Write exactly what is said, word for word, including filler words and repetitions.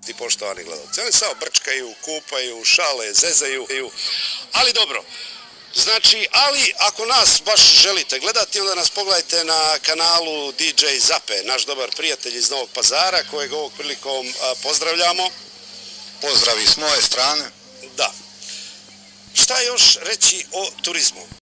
ti poštovani gledalci. Oni samo brčkaju, kupaju, šale, zezaju, ali dobro. Znači, ali ako nas baš želite gledati, onda nas pogledajte na kanalu D J Zape, naš dobar prijatelj iz Novog Pazara, kojeg ovog prilikom a, pozdravljamo. Pozdravi s moje strane. Da. Šta još reći o turizmu?